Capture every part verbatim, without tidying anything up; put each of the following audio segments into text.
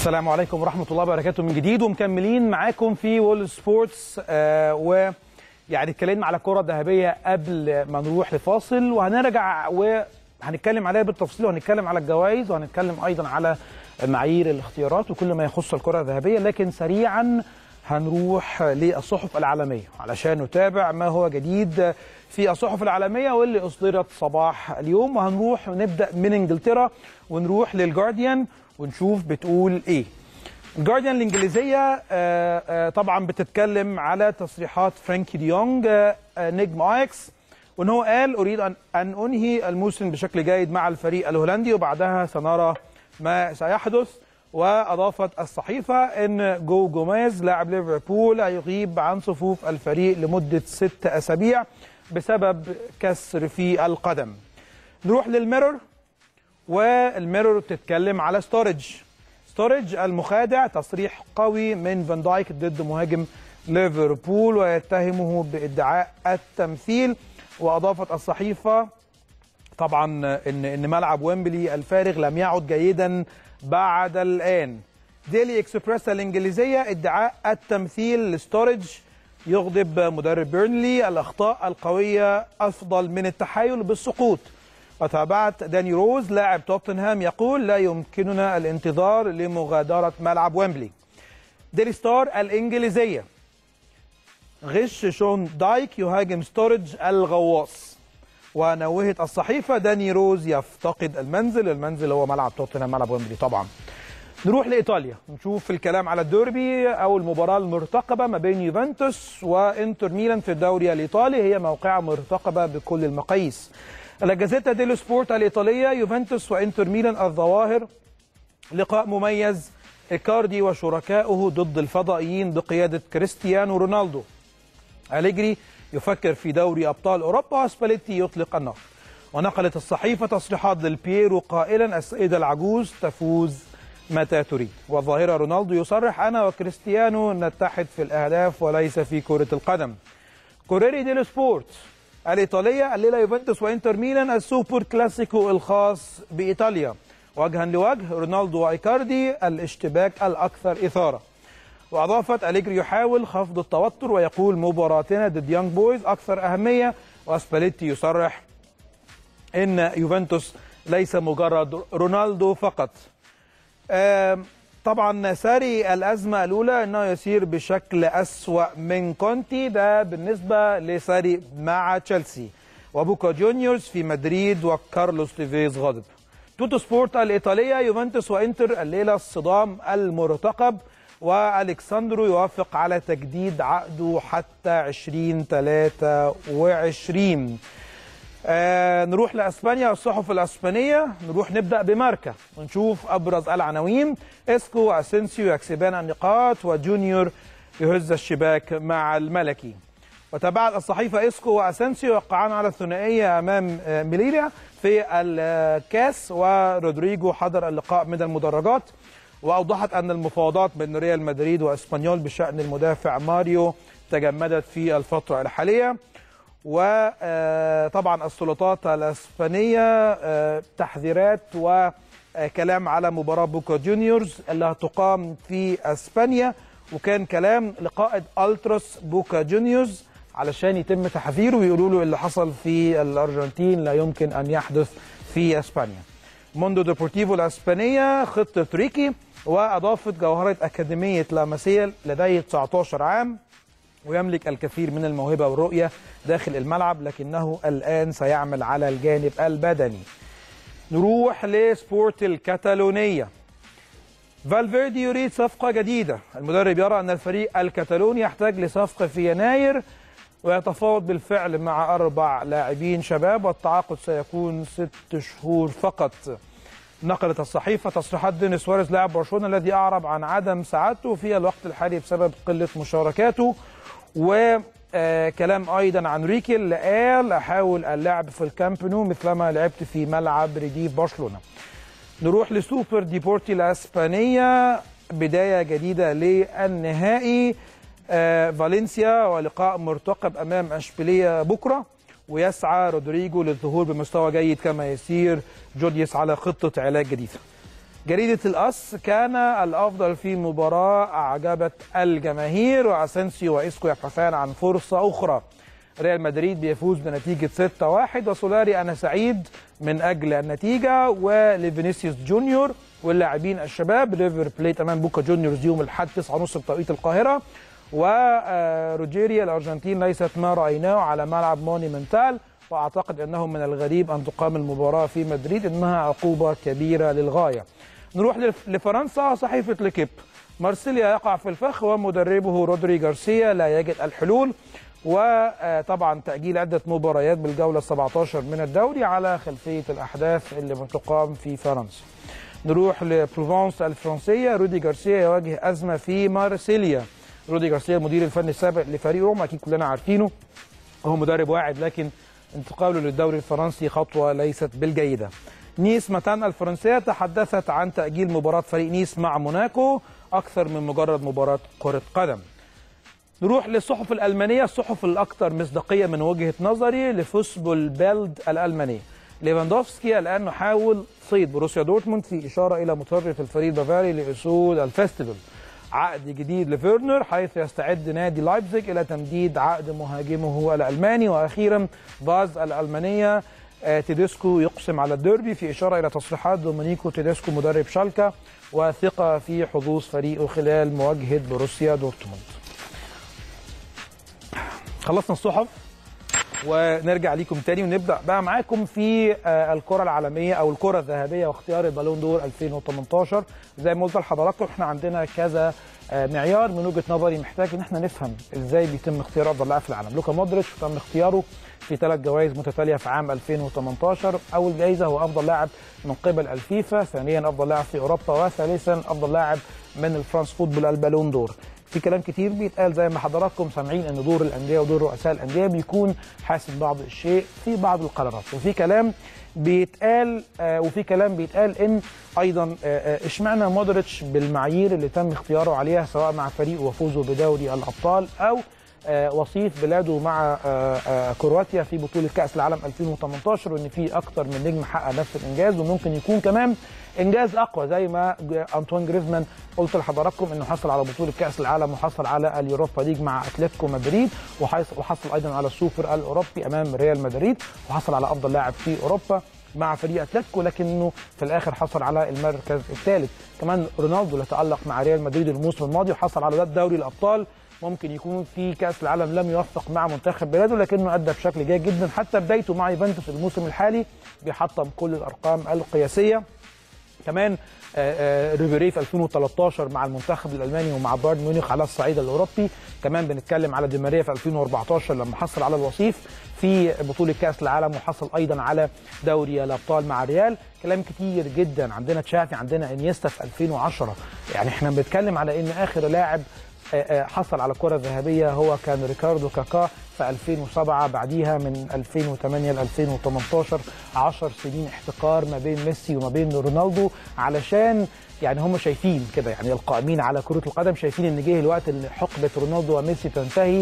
السلام عليكم ورحمة الله وبركاته من جديد، ومكملين معاكم في وول سبورتس. آه ويعني اتكلمنا على الكرة الذهبية قبل ما نروح لفاصل، وهنرجع وهنتكلم عليها بالتفصيل، وهنتكلم على الجوائز، وهنتكلم أيضا على معايير الاختيارات وكل ما يخص الكرة الذهبية. لكن سريعا هنروح للصحف العالمية علشان نتابع ما هو جديد في الصحف العالمية واللي أصدرت صباح اليوم. وهنروح ونبدأ من إنجلترا ونروح للجارديان ونشوف بتقول ايه. الجارديان الانجليزيه آآ آآ طبعا بتتكلم على تصريحات فرانكي دي يونغ نجم اياكس، وان هو قال اريد ان ان انهي الموسم بشكل جيد مع الفريق الهولندي وبعدها سنرى ما سيحدث. واضافت الصحيفه ان جو جوميز لاعب ليفربول هيغيب عن صفوف الفريق لمده ست اسابيع بسبب كسر في القدم. نروح للميرور، والميرور بتتكلم على ستورج ستورج المخادع، تصريح قوي من فان دايك ضد مهاجم ليفربول ويتهمه بادعاء التمثيل. واضافت الصحيفه طبعا ان ان ملعب ويمبلي الفارغ لم يعد جيدا بعد الان. ديلي اكسبريس الانجليزيه، ادعاء التمثيل لستورج يغضب مدرب بيرنلي، الاخطاء القويه افضل من التحايل بالسقوط. وتابعت داني روز لاعب توتنهام يقول لا يمكننا الانتظار لمغادرة ملعب ويمبلي. ديلي ستار الإنجليزية، غش شون دايك يهاجم ستورج الغواص. ونوهت الصحيفة داني روز يفتقد المنزل، المنزل هو ملعب توتنهام ملعب ويمبلي طبعا. نروح لإيطاليا نشوف الكلام على الديربي أو المباراة المرتقبة ما بين يوفنتوس وإنتر ميلان في الدوري الإيطالي، هي موقعة مرتقبة بكل المقاييس. الجازيتا ديلو سبورت الإيطالية، يوفنتوس وإنتر ميلان الظواهر، لقاء مميز، إيكاردي وشركائه ضد الفضائيين بقيادة كريستيانو رونالدو. أليجري يفكر في دوري أبطال أوروبا وسباليتي يطلق النار. ونقلت الصحيفة تصريحات ديل بييرو قائلا السيدة العجوز تفوز متى تريد. والظاهرة رونالدو يصرح أنا وكريستيانو نتحد في الأهداف وليس في كرة القدم. كوريري ديلو سبورت الإيطالية، الليلة يوفنتوس وإنتر ميلان السوبر كلاسيكو الخاص بإيطاليا، وجها لوجه رونالدو وإيكاردي الاشتباك الأكثر إثارة. وأضافت أليجري يحاول خفض التوتر ويقول مباراتنا ضد يانج بويز أكثر أهمية. وسباليتي يصرح إن يوفنتوس ليس مجرد رونالدو فقط. طبعا ساري الأزمة الأولى أنه يسير بشكل أسوأ من كونتي، ده بالنسبة لساري مع تشيلسي. وبوكا جونيورز في مدريد وكارلوس تيفيز غاضب. توتو سبورت الإيطالية، يوفنتوس وإنتر الليلة الصدام المرتقب، وألكساندرو يوافق على تجديد عقده حتى ألفين وثلاثة وعشرين. آه نروح لأسبانيا والصحف الأسبانية، نروح نبدأ بماركا ونشوف أبرز العناوين. إسكو وأسينسيو يكسبان النقاط، وجونيور يهز الشباك مع الملكي. وتابعت الصحيفة إسكو وأسينسيو يوقعان على الثنائية أمام آه ميليريا في الكاس، ورودريجو حضر اللقاء من المدرجات. وأوضحت أن المفاوضات بين ريال مدريد وإسبانيول بشأن المدافع ماريو تجمدت في الفترة الحالية. وطبعا السلطات الاسبانيه تحذيرات وكلام على مباراه بوكا جونيورز اللي هتقام في اسبانيا، وكان كلام لقائد التراس بوكا جونيورز علشان يتم تحذيره ويقولوا له اللي حصل في الارجنتين لا يمكن ان يحدث في اسبانيا. موندو ديبورتيفو الاسبانيه، خطه ريكي، واضافت جوهره اكاديميه لاماسيا لديه تسعة عشر عام ويملك الكثير من الموهبة والرؤية داخل الملعب، لكنه الآن سيعمل على الجانب البدني. نروح لسبورت الكتالونية، فالفيردي يريد صفقة جديدة. المدرب يرى أن الفريق الكتالوني يحتاج لصفقة في يناير، ويتفاوض بالفعل مع أربع لاعبين شباب، والتعاقد سيكون ست شهور فقط. نقلت الصحيفة تصريحات دينيس سواريز لاعب برشلونة الذي أعرب عن عدم سعادته في الوقت الحالي بسبب قلة مشاركاته، وكلام أيضا عن ريكي اللي قال أحاول اللعب في الكامب نو مثلما لعبت في ملعب رديف برشلونة. نروح لسوبر ديبورتي الأسبانية، بداية جديدة للنهائي، فالنسيا ولقاء مرتقب أمام أشبيلية بكرة، ويسعى رودريجو للظهور بمستوى جيد كما يسير جوديس على خطة علاج جديدة. جريدة الأس: كان الأفضل في مباراة أعجبت الجماهير، وأسينسيو وإسكو يبحثان عن فرصة أخرى. ريال مدريد بيفوز بنتيجة ستة واحد، وسولاري: أنا سعيد من أجل النتيجة. ولفينيسيوس جونيور واللاعبين الشباب: ريفر بليت أمام بوكا جونيورز يوم الأحد تسعة وثلاثين بتوقيت القاهرة. وروجيريا: الأرجنتين ليست ما رأيناه على ملعب مونيمنتال، وأعتقد أنه من الغريب أن تقام المباراة في مدريد، إنها عقوبة كبيرة للغاية. نروح لفرنسا. صحيفة ليكيب: مارسيليا يقع في الفخ ومدربه رودري غارسيا لا يجد الحلول. وطبعا تأجيل عدة مباريات بالجولة السابعة عشر من الدوري على خلفية الأحداث اللي بتقام في فرنسا. نروح لبروفانس الفرنسية: رودي غارسيا يواجه أزمة في مارسيليا. رودي غارسيا المدير الفني السابق لفريق روما، أكيد كلنا عارفينه، هو مدرب واعد، لكن انتقاله للدوري الفرنسي خطوة ليست بالجيدة. نيس ماتان الفرنسية تحدثت عن تأجيل مباراة فريق نيس مع موناكو أكثر من مجرد مباراة كرة قدم. نروح للصحف الألمانية، الصحف الأكثر مصداقية من وجهة نظري لفوسبول بيلد الألمانية: ليفاندوفسكي الآن نحاول صيد بروسيا دورتموند، في إشارة إلى مترف الفريق البافاري لأسود الفيستيفال. عقد جديد لفيرنر، حيث يستعد نادي لايبزيج إلى تمديد عقد مهاجمه الألماني. وأخيرا باز الألمانية: تيديسكو يقسم على الديربي، في إشارة إلى تصريحات دومينيكو تيديسكو مدرب شالكا وثقة في حظوظ فريقه خلال مواجهة بروسيا دورتموند. خلصنا الصحف ونرجع ليكم تاني ونبدأ بقى معاكم في الكرة العالمية أو الكرة الذهبية واختيار البالون دور ألفين وثمانية عشر. زي ما قلت لحضراتكم احنا عندنا كذا معيار من وجهة نظري محتاج ان احنا نفهم ازاي بيتم اختيار افضل لاعب في العالم. لوكا مودريتش تم اختياره في ثلاث جوائز متتالية في عام ألفين وثمانية عشر. اول جائزة هو افضل لاعب من قبل الفيفا، ثانيا افضل لاعب في اوروبا، وثالثا افضل لاعب من الفرنس فوتبول البالون دور. في كلام كتير بيتقال زي ما حضراتكم سامعين ان دور الانديه ودور رؤساء الانديه بيكون حاسم بعض الشيء في بعض القرارات، وفي كلام بيتقال آه وفي كلام بيتقال ان ايضا آه اشمعنى مودريتش بالمعايير اللي تم اختياره عليها سواء مع فريقه وفوزه بدوري الابطال او آه وصيف بلاده مع آه آه كرواتيا في بطوله كاس العالم ألفين وثمانية عشر، وان في اكتر من نجم حقق نفس الانجاز وممكن يكون كمان انجاز اقوى زي ما انطوان جريزمان قلت لحضراتكم انه حصل على بطوله كاس العالم وحصل على اليوروبا ليج مع اتلتيكو مدريد، وحصل ايضا على السوبر الاوروبي امام ريال مدريد، وحصل على افضل لاعب في اوروبا مع فريق اتلتيكو، لكنه في الاخر حصل على المركز الثالث. كمان رونالدو اللي تالق مع ريال مدريد الموسم الماضي وحصل على دوري الابطال، ممكن يكون في كاس العالم لم يوفق مع منتخب بلاده لكنه ادى بشكل جيد جدا. حتى بدايته مع يوفنتوس الموسم الحالي بيحطم كل الارقام القياسيه. كمان ريبيري في ألفين وثلاثة عشر مع المنتخب الالماني ومع بايرن ميونخ على الصعيد الاوروبي. كمان بنتكلم على دي ماريا في ألفين وأربعة عشر لما حصل على الوصيف في بطوله كاس العالم، وحصل ايضا على دوري الابطال مع ريال. كلام كتير جدا. عندنا تشافي، عندنا انيستا في ألفين وعشرة. يعني احنا بنتكلم على ان اخر لاعب حصل على الكرة الذهبية هو كان ريكاردو كاكا في ألفين وسبعة، بعديها من ألفين وثمانية ل ألفين وثمانية عشر عشر سنين احتكار ما بين ميسي وما بين رونالدو، علشان يعني هم شايفين كده، يعني القائمين على كرة القدم شايفين ان جه الوقت اللي حقبة رونالدو وميسي تنتهي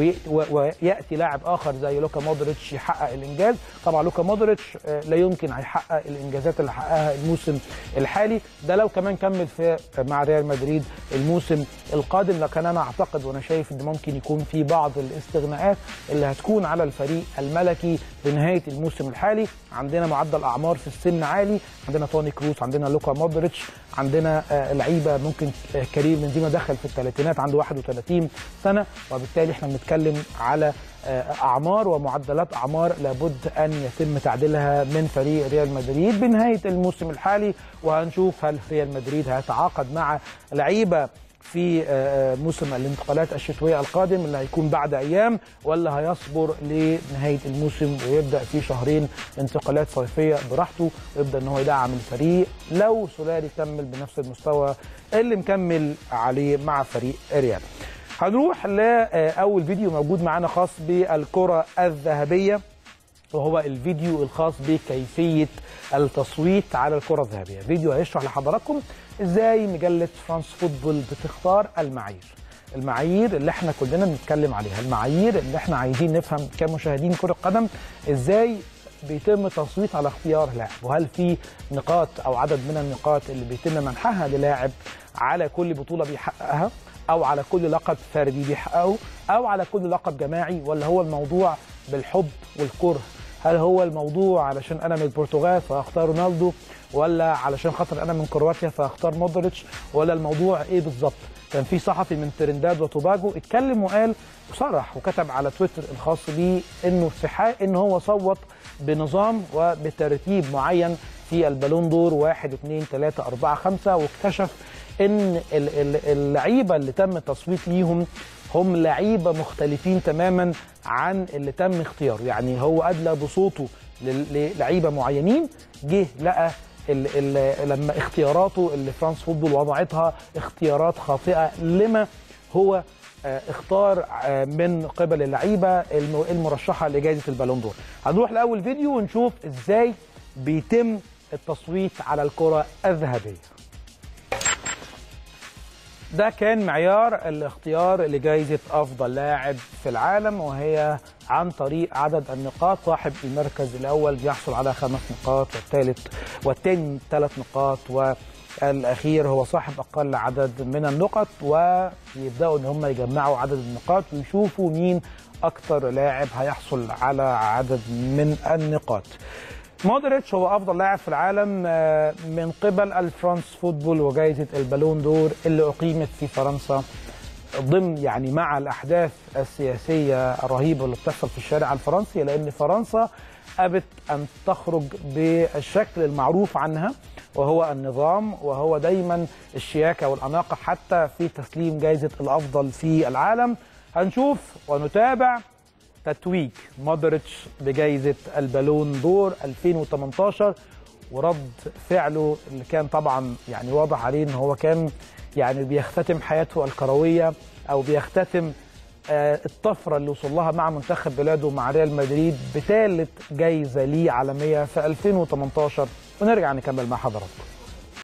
وياتي لاعب اخر زي لوكا مودريتش يحقق الانجاز. طبعا لوكا مودريتش لا يمكن هيحقق الانجازات اللي حققها الموسم الحالي ده لو كمان كمل في مع ريال مدريد الموسم القادم، لكن انا اعتقد وانا شايف ان ممكن يكون في بعض الاستغناءات اللي هتكون على الفريق الملكي بنهايه الموسم الحالي. عندنا معدل اعمار في السن عالي، عندنا توني كروس، عندنا لوكا مودريتش، عندنا لعيبه ممكن كريم بنزيما دخل في الثلاثينات عنده واحد وثلاثين سنه، وبالتالي احنا بنتكلم على اعمار ومعدلات اعمار لابد ان يتم تعديلها من فريق ريال مدريد بنهايه الموسم الحالي. وهنشوف هل ريال مدريد هيتعاقد مع لعيبه في موسم الانتقالات الشتويه القادم اللي هيكون بعد ايام، ولا هيصبر لنهايه الموسم ويبدا في شهرين انتقالات صيفيه براحته ويبدا ان هو يدعم الفريق لو سولاري كمل بنفس المستوى اللي مكمل عليه مع فريق ريال. هنروح لاول فيديو موجود معانا خاص بالكره الذهبيه، وهو الفيديو الخاص بكيفيه التصويت على الكره الذهبيه. فيديو هيشرح لحضراتكم ازاي مجله فرانس فوتبول بتختار المعايير المعايير اللي احنا كلنا بنتكلم عليها، المعايير اللي احنا عايزين نفهم كمشاهدين كره قدم ازاي بيتم تصويت على اختيار لاعب، وهل في نقاط او عدد من النقاط اللي بيتم منحها للاعب على كل بطوله بيحققها، او على كل لقب فردي بيحققه، او على كل لقب جماعي، ولا هو الموضوع بالحب والكره؟ هل هو الموضوع علشان انا من البرتغال فاختار رونالدو، ولا علشان خاطر انا من كرواتيا فاختار مودريتش، ولا الموضوع ايه بالظبط؟ كان في صحفي من ترينداد وتوباجو اتكلم وقال وصرح وكتب على تويتر الخاص بيه انه في حال ان هو صوت بنظام وبترتيب معين في البالون دور واحد اثنين ثلاثة أربعة خمسة، واكتشف ان اللعيبه اللي تم التصويت ليهم هم لعيبه مختلفين تماما عن اللي تم اختياره. يعني هو ادلى بصوته للعيبه معينين، جه لقى ال ال لما اختياراته اللي فرانس فوتبول وضعتها اختيارات خاطئه لما هو اختار من قبل اللعيبه المرشحه لجائزه البالون دور. هنروح لاول فيديو ونشوف ازاي بيتم التصويت على الكره الذهبيه. ده كان معيار الاختيار لجائزة أفضل لاعب في العالم، وهي عن طريق عدد النقاط. صاحب المركز الأول بيحصل على خمس نقاط، والثالث والثاني ثلاث نقاط، والأخير هو صاحب أقل عدد من النقط. ويبدأوا إن هم يجمعوا عدد النقاط ويشوفوا مين أكتر لاعب هيحصل على عدد من النقاط. مودريتش هو افضل لاعب في العالم من قبل الفرانس فوتبول وجائزه البالون دور اللي اقيمت في فرنسا ضمن يعني مع الاحداث السياسيه الرهيبه اللي بتحصل في الشارع الفرنسي، لان فرنسا ابت ان تخرج بالشكل المعروف عنها وهو النظام، وهو دايما الشياكه والاناقه حتى في تسليم جائزه الافضل في العالم. هنشوف ونتابع تتويج مودريتش بجائزة البالون دور ألفين وثمانية عشر ورد فعله اللي كان طبعا يعني واضح عليه ان هو كان يعني بيختتم حياته الكروية او بيختتم آه الطفرة اللي وصل لها مع منتخب بلاده مع ريال مدريد بثالث جائزة ليه عالمية في ألفين وثمانية عشر. ونرجع نكمل مع حضراتكم.